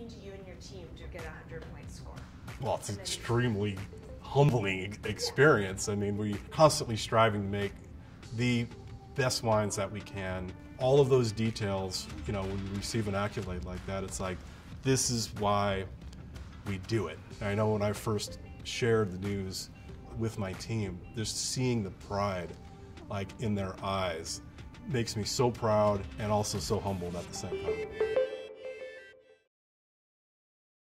into you and your team to get a 100-point score? Well, it's an extremely humbling experience. I mean, we're constantly striving to make the best wines that we can. All of those details, you know, when you receive an accolade like that, it's like, this is why we do it. I know when I first shared the news with my team, just seeing the pride like in their eyes makes me so proud and also so humbled at the same time.